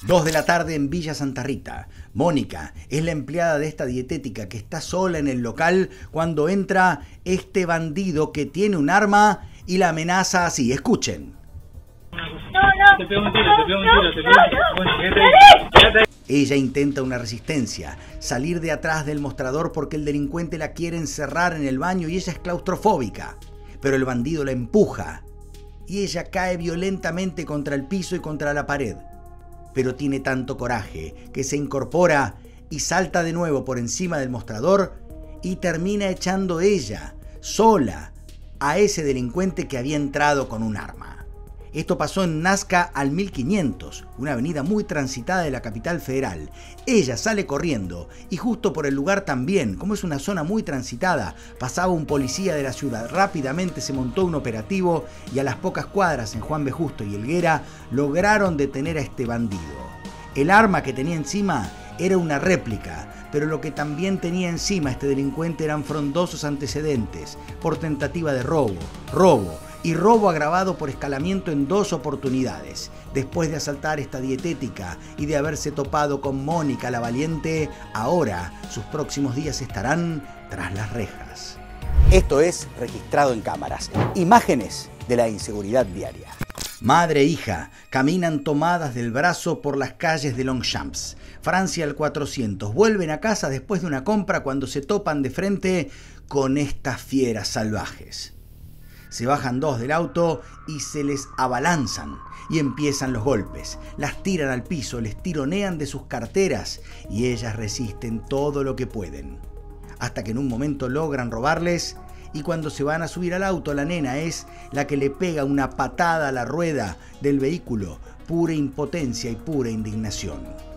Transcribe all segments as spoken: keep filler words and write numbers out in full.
Dos de la tarde en Villa Santa Rita. Mónica es la empleada de esta dietética que está sola en el local cuando entra este bandido que tiene un arma y la amenaza así. Escuchen. No, no. Te pego un tiro, te pego un tiro, te pego un tiro. Ella intenta una resistencia, salir de atrás del mostrador porque el delincuente la quiere encerrar en el baño y ella es claustrofóbica. Pero el bandido la empuja y ella cae violentamente contra el piso y contra la pared. Pero tiene tanto coraje que se incorpora y salta de nuevo por encima del mostrador y termina echando ella, sola, a ese delincuente que había entrado con un arma. Esto pasó en Nazca al mil quinientos, una avenida muy transitada de la capital federal. Ella sale corriendo y justo por el lugar también, como es una zona muy transitada, pasaba un policía de la ciudad. Rápidamente se montó un operativo y a las pocas cuadras en Juan B. Justo y Helguera lograron detener a este bandido. El arma que tenía encima era una réplica, pero lo que también tenía encima este delincuente eran frondosos antecedentes por tentativa de robo, robo y robo agravado por escalamiento en dos oportunidades. Después de asaltar esta dietética y de haberse topado con Mónica la valiente, ahora sus próximos días estarán tras las rejas. Esto es Registrado en Cámaras. Imágenes de la inseguridad diaria. Madre e hija caminan tomadas del brazo por las calles de Longchamps, Francia al cuatrocientos. Vuelven a casa después de una compra cuando se topan de frente con estas fieras salvajes. Se bajan dos del auto y se les abalanzan y empiezan los golpes. Las tiran al piso, les tironean de sus carteras y ellas resisten todo lo que pueden. Hasta que en un momento logran robarles y cuando se van a subir al auto, la nena es la que le pega una patada a la rueda del vehículo. Pura impotencia y pura indignación.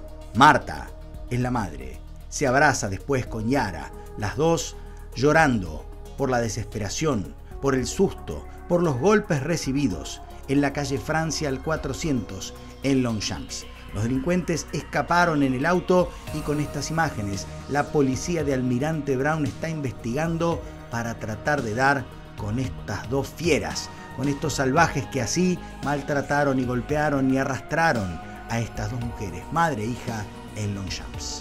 Marta es la madre. Se abraza después con Yara, las dos llorando por la desesperación, por el susto, por los golpes recibidos en la calle Francia al cuatrocientos en Longchamps. Los delincuentes escaparon en el auto y con estas imágenes la policía de Almirante Brown está investigando para tratar de dar con estas dos fieras, con estos salvajes que así maltrataron y golpearon y arrastraron a estas dos mujeres, madre e hija, en Longchamps.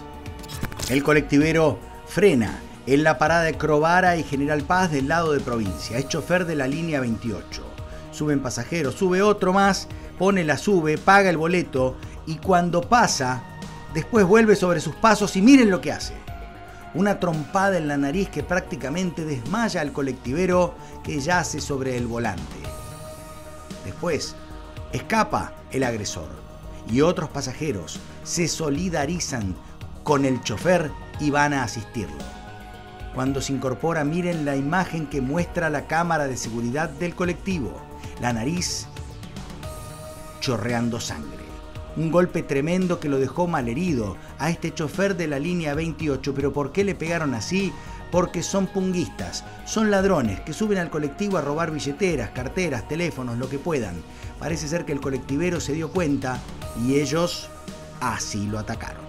El colectivero frena en la parada de Crovara y General Paz del lado de provincia. Es chofer de la línea veintiocho. Suben pasajeros, sube otro más, pone la sube, paga el boleto y cuando pasa, después vuelve sobre sus pasos y miren lo que hace. Una trompada en la nariz que prácticamente desmaya al colectivero que yace sobre el volante. Después, escapa el agresor y otros pasajeros se solidarizan con el chofer y van a asistirlo. Cuando se incorpora, miren la imagen que muestra la cámara de seguridad del colectivo. La nariz chorreando sangre. Un golpe tremendo que lo dejó malherido a este chofer de la línea veintiocho. ¿Pero por qué le pegaron así? Porque son punguistas, son ladrones que suben al colectivo a robar billeteras, carteras, teléfonos, lo que puedan. Parece ser que el colectivero se dio cuenta y ellos así lo atacaron.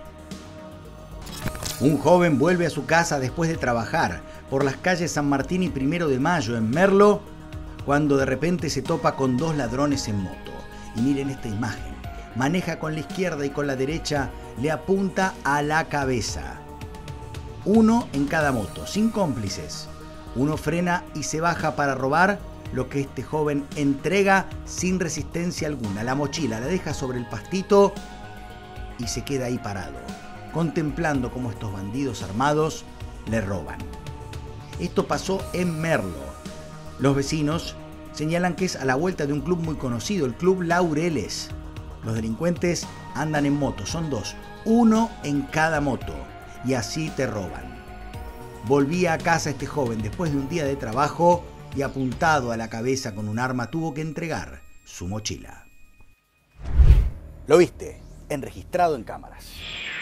Un joven vuelve a su casa después de trabajar por las calles San Martín y Primero de Mayo en Merlo, cuando de repente se topa con dos ladrones en moto. Y miren esta imagen. Maneja con la izquierda y con la derecha le apunta a la cabeza. Uno en cada moto, sin cómplices. Uno frena y se baja para robar lo que este joven entrega sin resistencia alguna. La mochila la deja sobre el pastito y se queda ahí parado, contemplando cómo estos bandidos armados le roban. Esto pasó en Merlo. Los vecinos señalan que es a la vuelta de un club muy conocido, el Club Laureles. Los delincuentes andan en moto, son dos, uno en cada moto, y así te roban. Volvía a casa este joven después de un día de trabajo y apuntado a la cabeza con un arma tuvo que entregar su mochila. Lo viste en Registrado en Cámaras.